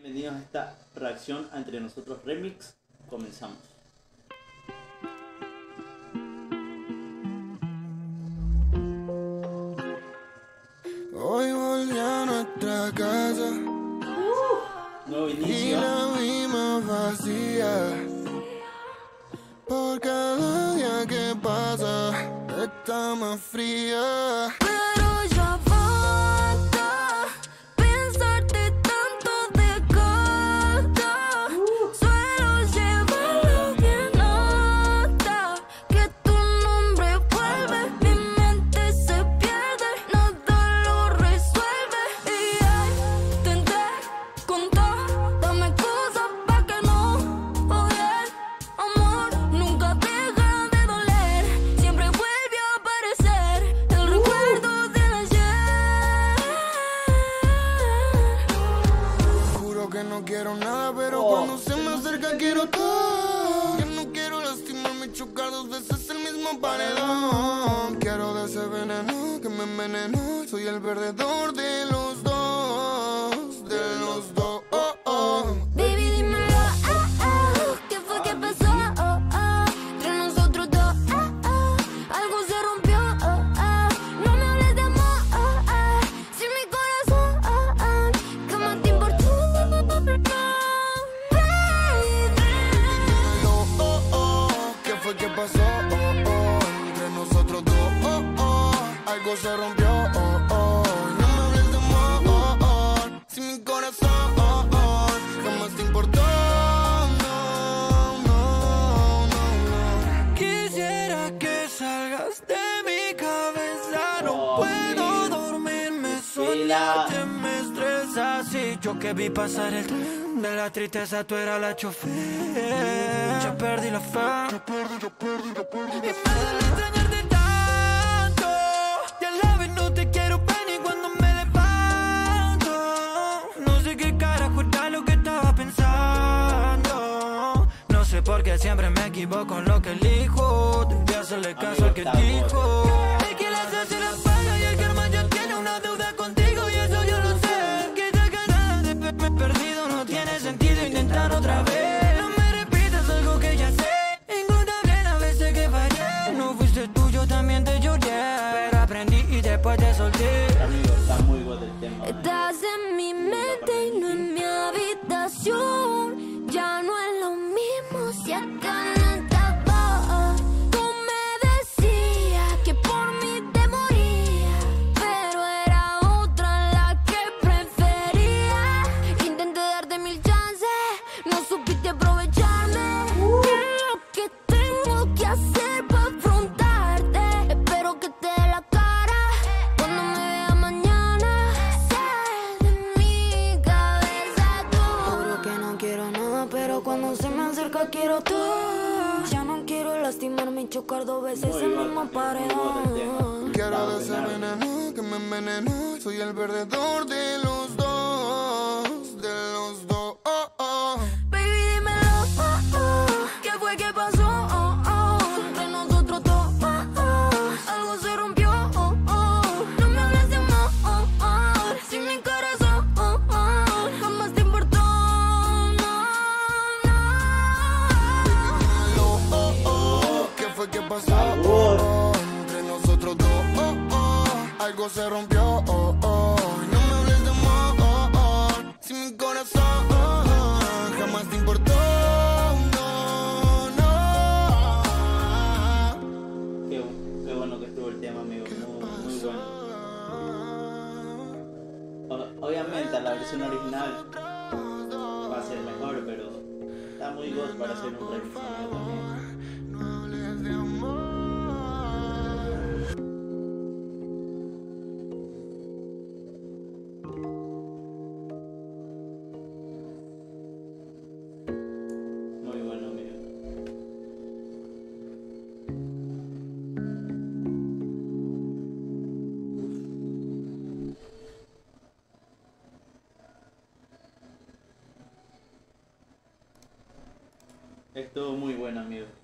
Bienvenidos a esta reacción a Entre Nosotros Remix. Comenzamos. Hoy volví a nuestra casa Nuevo y inicio. la vimos vacía. Por cada día que pasa está más fría. Pero ya basta pensarte tanto de cara. Suelo llevarlo bien alta. Que tu nombre vuelve, mi mente se pierde, nada lo resuelve. Y ay, te entré con todo, dame cosas pa' que no odie. Amor, nunca deja de doler, siempre vuelve a aparecer el recuerdo del ayer. Juro que no quiero nada, pero cuando se me acerca quiero todo. Que no quiero lastimarme y chocar dos veces el mismo paredón. Quiero de ese veneno que me envenenó. Soy el perdedor de los dos, de los dos. Baby, dímelo, ¿qué fue que pasó? Entre nosotros dos, algo se rompió. No me hables de amor, sin mi corazón, ¿qué más te importó? ¿Qué fue que pasó? Entre nosotros dos, algo se rompió. No me hables de amor, sin mi corazón, jamás te importó. No. Quisiera que salgas de mi cabeza, no puedo dormirme, soñarte me estresa. Así yo que vi pasar el tren de la tristeza, tú eras la chofer. Ya perdí la fe. Y me duele extrañarte tanto. Y a la vez no te quiero ver ni cuando me levanto. No sé qué carajo era lo que estaba pensando. No sé por qué siempre me equivoco en lo que elijo. Debí hacerle caso al que dijo. El que las hace las paga y el karma ya tiene una deuda contigo. Y eso yo lo sé. Que te ganas de verme perdido, no tiene sentido intentar otra vez. No me repitas algo que ya sé. Incontable las veces que fallé. No fuiste tú, yo también te lloré. Pero aprendí y después te solté. Amigo, está muy bueno el tema. Estás en mi mente y no en mi habitación. Ya no es lo mismo si acá no estaba. Tú me decías que por mí te moría, pero era otra la que prefería. Intenté darte mil chances, no supiste aprovecharme. ¿Qué es lo que tengo que hacer para afrontarte? Espero que te dé la cara cuando me vea mañana. Sal de mi cabeza tú. Juro que no quiero nada, pero cuando se me acerca quiero todo. Ya no quiero lastimarme y chocar dos veces el mismo paredón. Quiero de ese veneno que me envenenó. Soy el perdedor de los dos, de los dos. Baby, dímelo, ¿qué fue que pasó? Entre nosotros dos, algo se rompió. No me hables de amor, sin mi corazón, jamás te importó. ¿Qué fue que pasó? Entre nosotros dos, algo se rompió. No me hables de amor, sin mi corazón, jamás te importó. Qué bueno que estuvo el tema, amigo. Muy bueno. Obviamente la versión original va a ser mejor, pero está muy god para hacer un remix, amigo, también. No hables de amor. Muy bueno, amigo. Estuvo muy bueno, amigo.